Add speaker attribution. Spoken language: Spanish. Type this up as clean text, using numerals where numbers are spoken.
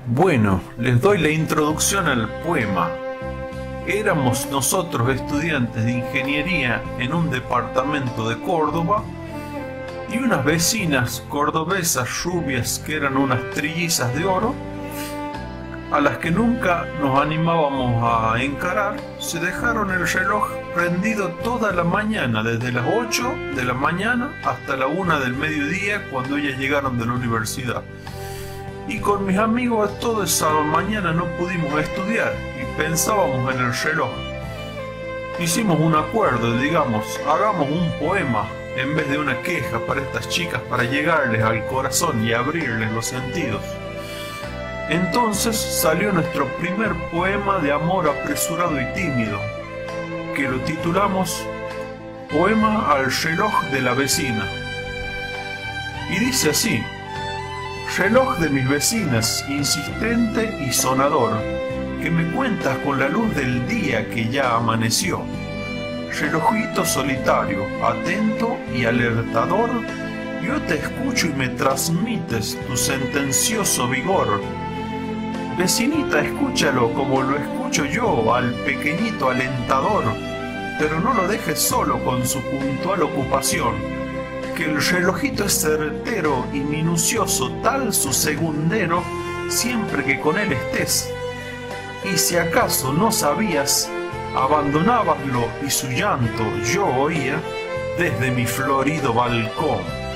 Speaker 1: Bueno, les doy la introducción al poema. Éramos nosotros estudiantes de ingeniería en un departamento de Córdoba y unas vecinas cordobesas rubias que eran unas trillizas de oro, a las que nunca nos animábamos a encarar, se dejaron el reloj prendido toda la mañana, desde las 8 de la mañana hasta la 1 del mediodía, cuando ellas llegaron de la universidad. Y con mis amigos toda esa mañana no pudimos estudiar y pensábamos en el reloj. Hicimos un acuerdo, digamos, hagamos un poema en vez de una queja para estas chicas, para llegarles al corazón y abrirles los sentidos. Entonces salió nuestro primer poema de amor apresurado y tímido, que lo titulamos Poema al reloj de la vecina. Y dice así: reloj de mis vecinas, insistente y sonador, que me cuentas con la luz del día que ya amaneció. Relojito solitario, atento y alertador, yo te escucho y me transmites tu sentencioso vigor. Vecinita, escúchalo como lo escucho yo al pequeñito alentador, pero no lo dejes solo con su puntual ocupación, que el relojito es certero y minucioso, tal su segundero, siempre que con él estés. Y si acaso no sabías, abandonábaslo y su llanto yo oía desde mi florido balcón.